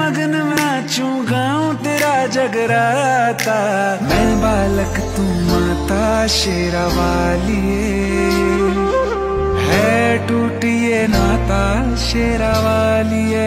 मगन नाचूं गाऊं तेरा जगराता। मैं बालक तू माता शेरा वालिए, है टूटी ये नाता शेरा वालिए।